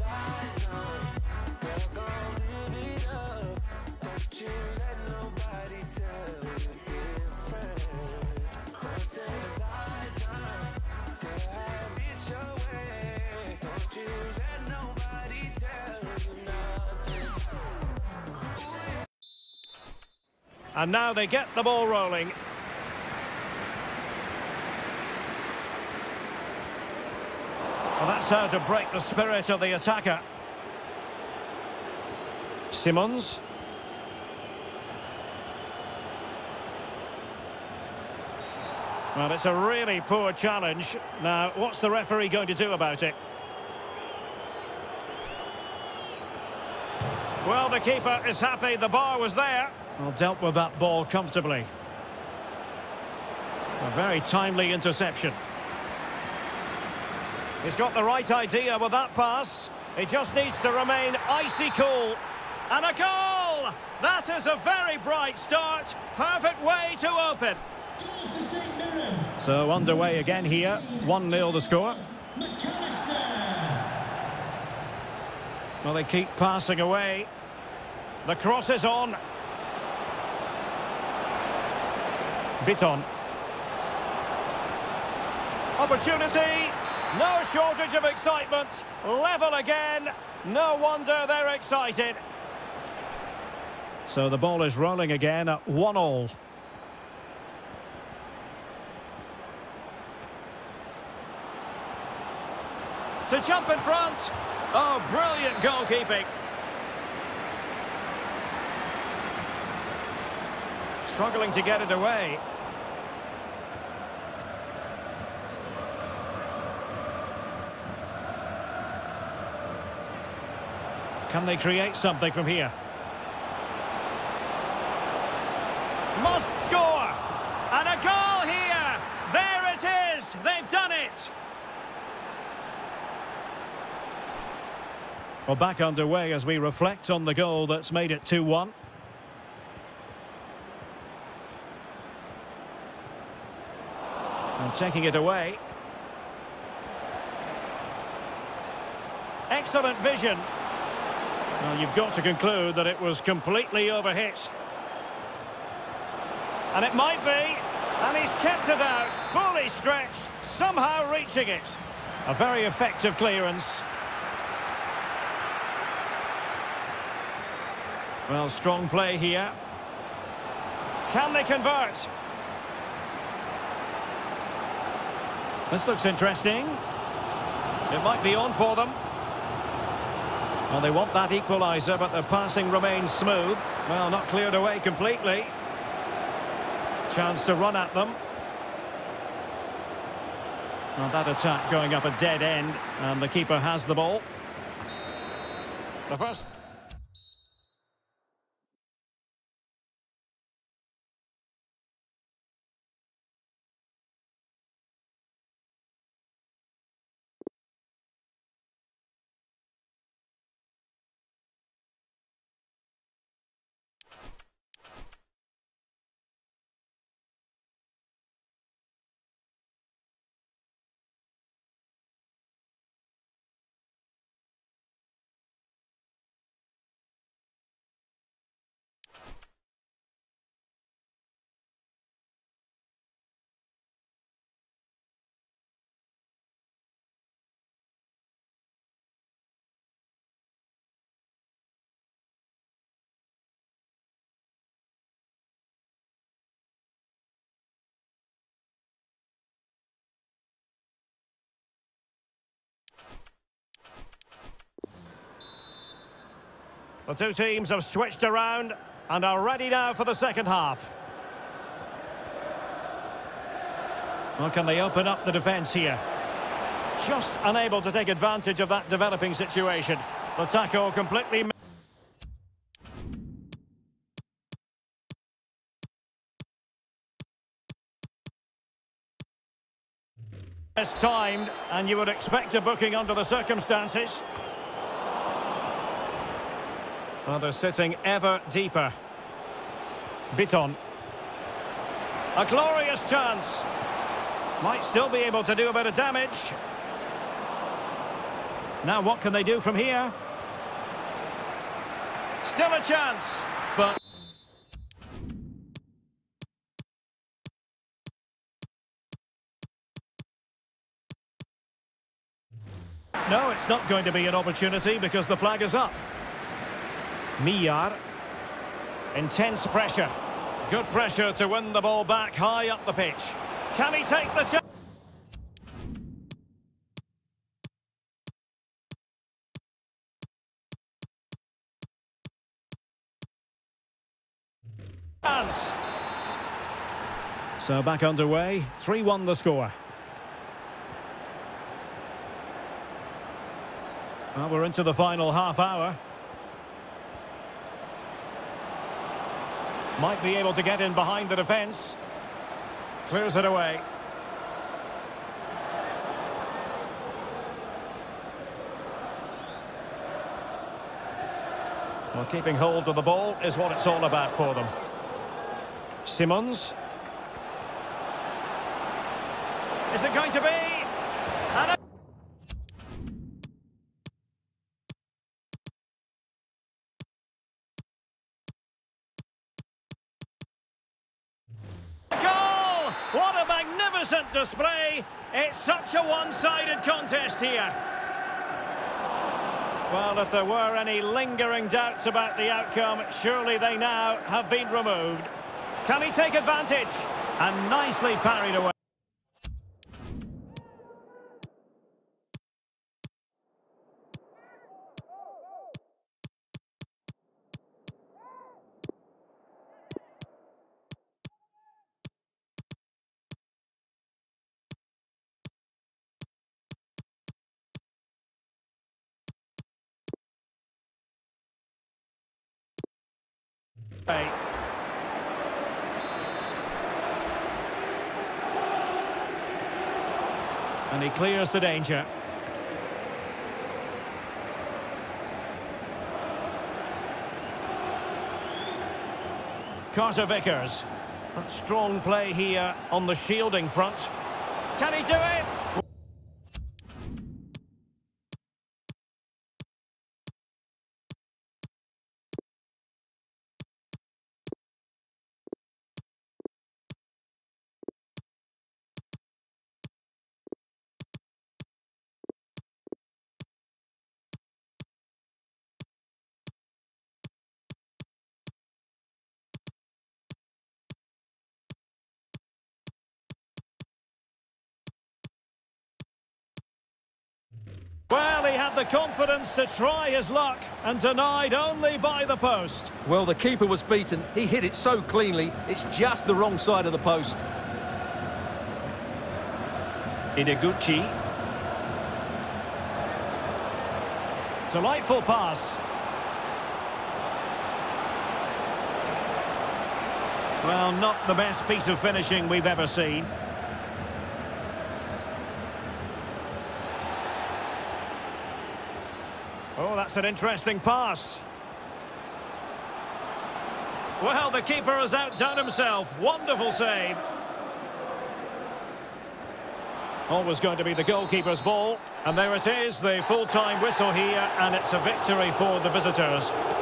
And now they get the ball rolling. Well, that's how to break the spirit of the attacker. Simons. Well, it's a really poor challenge. Now, what's the referee going to do about it? Well, the keeper is happy the bar was there. Well, dealt with that ball comfortably. A very timely interception. He's got the right idea with that pass. He just needs to remain icy cool. And a goal! That is a very bright start. Perfect way to open. So underway again here. 1-0 the score. Well, they keep passing away. The cross is on. Bitton. Opportunity. No shortage of excitement. Level again. No wonder they're excited. So the ball is rolling again at 1-1. To jump in front. Oh, brilliant goalkeeping. Struggling to get it away. Can they create something from here? Must score! And a goal here! There it is! They've done it! Well, back underway as we reflect on the goal that's made it 2-1. And taking it away. Excellent vision. Well, you've got to conclude that it was completely overhit. And it might be. And he's kept it out, fully stretched, somehow reaching it. A very effective clearance. Well, strong play here. Can they convert? This looks interesting. It might be on for them. Well, they want that equaliser, but the passing remains smooth. Well, not cleared away completely. Chance to run at them. Well, that attack going up a dead end, and the keeper has the ball. The first... The two teams have switched around and are ready now for the second half. Well, can they open up the defence here? Just unable to take advantage of that developing situation. The tackle completely... timed, and you would expect a booking under the circumstances. Well, they're sitting ever deeper. Bitton. A glorious chance. Might still be able to do a bit of damage. Now what can they do from here? Still a chance, but... No, it's not going to be an opportunity because the flag is up. Miyar. Intense pressure. Good pressure to win the ball back high up the pitch. Can he take the chance? So back underway, 3-1 the score. Well, we're into the final half hour. Might be able to get in behind the defence. Clears it away. Well, keeping hold of the ball is what it's all about for them. Simons. Is it going to be? And goal! What a magnificent display! It's such a one-sided contest here. Well, if there were any lingering doubts about the outcome, surely they now have been removed. Can he take advantage? And nicely parried away. And he clears the danger. Carter Vickers. Strong play here on the shielding front. Can he do it? Well, he had the confidence to try his luck and denied only by the post. Well, the keeper was beaten. He hit it so cleanly, it's just the wrong side of the post. Ideguchi. Delightful pass. Well, not the best piece of finishing we've ever seen. Oh, that's an interesting pass. Well, the keeper has outdone himself. Wonderful save. Always going to be the goalkeeper's ball. And there it is, the full-time whistle here, and it's a victory for the visitors.